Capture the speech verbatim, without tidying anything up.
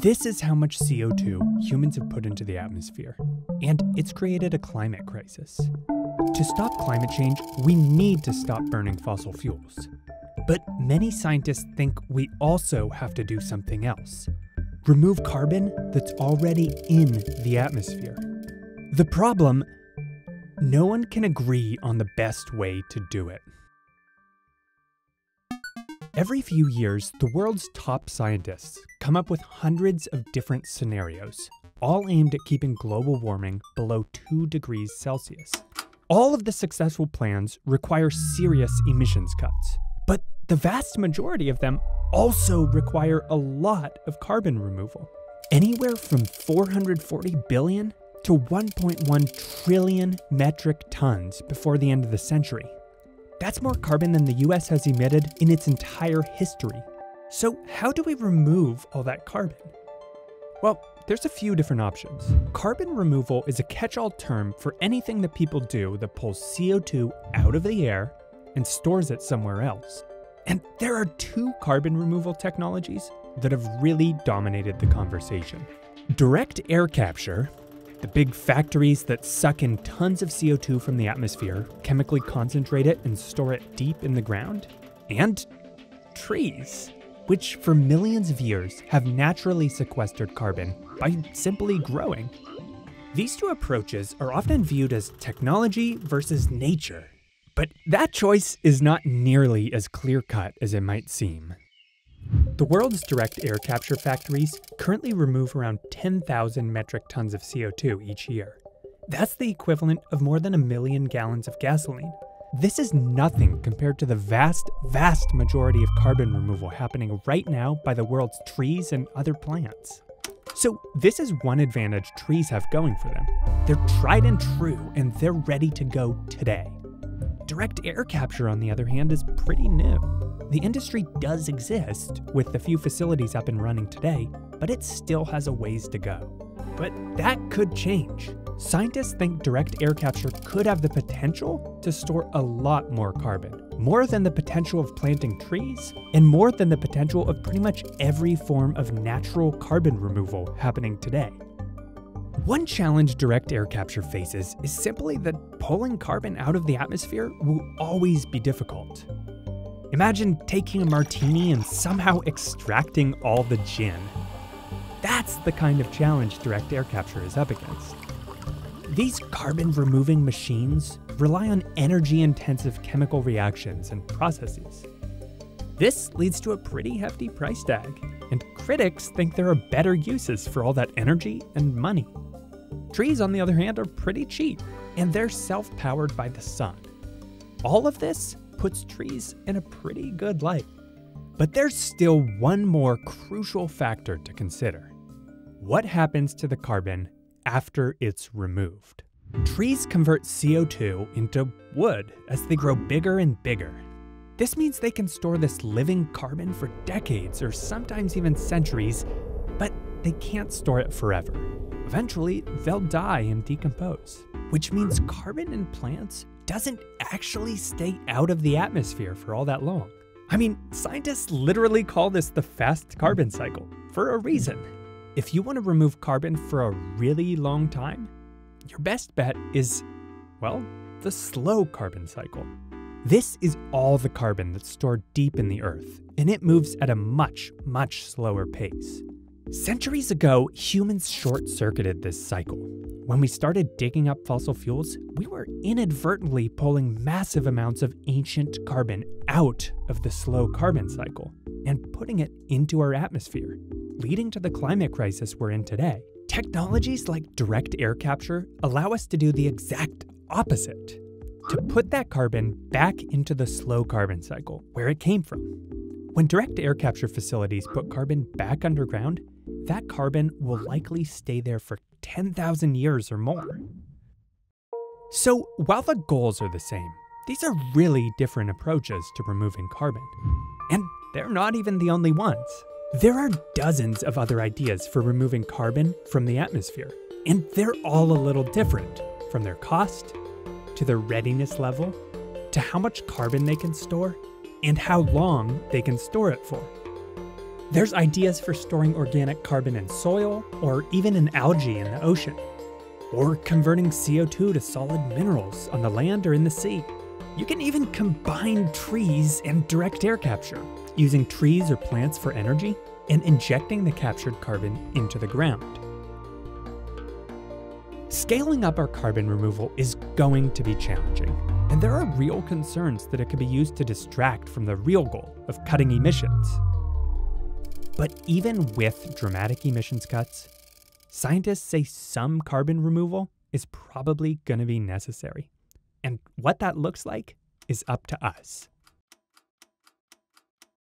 This is how much C O two humans have put into the atmosphere, and it's created a climate crisis. To stop climate change, we need to stop burning fossil fuels. But many scientists think we also have to do something else. Remove carbon that's already in the atmosphere. The problem, no one can agree on the best way to do it. Every few years, the world's top scientists come up with hundreds of different scenarios, all aimed at keeping global warming below two degrees Celsius. All of the successful plans require serious emissions cuts, but the vast majority of them also require a lot of carbon removal. Anywhere from four hundred forty billion to one point one trillion metric tons before the end of the century. That's more carbon than the U S has emitted in its entire history. So how do we remove all that carbon? Well, there's a few different options. Carbon removal is a catch-all term for anything that people do that pulls C O two out of the air and stores it somewhere else. And there are two carbon removal technologies that have really dominated the conversation. Direct air capture, the big factories that suck in tons of C O two from the atmosphere, chemically concentrate it, and store it deep in the ground. And trees, which for millions of years have naturally sequestered carbon by simply growing. These two approaches are often viewed as technology versus nature, but that choice is not nearly as clear-cut as it might seem. The world's direct air capture factories currently remove around ten thousand metric tons of C O two each year. That's the equivalent of more than a million gallons of gasoline. This is nothing compared to the vast, vast majority of carbon removal happening right now by the world's trees and other plants. So this is one advantage trees have going for them. They're tried and true, and they're ready to go today. Direct air capture, on the other hand, is pretty new. The industry does exist, with a few facilities up and running today, but it still has a ways to go. But that could change. Scientists think direct air capture could have the potential to store a lot more carbon, more than the potential of planting trees, and more than the potential of pretty much every form of natural carbon removal happening today. One challenge direct air capture faces is simply that pulling carbon out of the atmosphere will always be difficult. Imagine taking a martini and somehow extracting all the gin. That's the kind of challenge direct air capture is up against. These carbon-removing machines rely on energy-intensive chemical reactions and processes. This leads to a pretty hefty price tag, and critics think there are better uses for all that energy and money. Trees, on the other hand, are pretty cheap, and they're self-powered by the sun. All of this puts trees in a pretty good light. But there's still one more crucial factor to consider. What happens to the carbon after it's removed? Trees convert C O two into wood as they grow bigger and bigger. This means they can store this living carbon for decades or sometimes even centuries, but they can't store it forever. Eventually, they'll die and decompose, which means carbon in plants doesn't actually stay out of the atmosphere for all that long. I mean, scientists literally call this the fast carbon cycle for a reason. If you want to remove carbon for a really long time, your best bet is, well, the slow carbon cycle. This is all the carbon that's stored deep in the earth, and it moves at a much, much slower pace. Centuries ago, humans short-circuited this cycle. When we started digging up fossil fuels, we were inadvertently pulling massive amounts of ancient carbon out of the slow carbon cycle and putting it into our atmosphere, leading to the climate crisis we're in today. Technologies like direct air capture allow us to do the exact opposite, to put that carbon back into the slow carbon cycle, where it came from. When direct air capture facilities put carbon back underground, that carbon will likely stay there for ten thousand years or more. So while the goals are the same, these are really different approaches to removing carbon. And they're not even the only ones. There are dozens of other ideas for removing carbon from the atmosphere, and they're all a little different, from their cost, to their readiness level, to how much carbon they can store, and how long they can store it for. There's ideas for storing organic carbon in soil, or even in algae in the ocean, or converting C O two to solid minerals on the land or in the sea. You can even combine trees and direct air capture, using trees or plants for energy and injecting the captured carbon into the ground. Scaling up our carbon removal is going to be challenging, and there are real concerns that it could be used to distract from the real goal of cutting emissions. But even with dramatic emissions cuts, scientists say some carbon removal is probably going to be necessary. And what that looks like is up to us.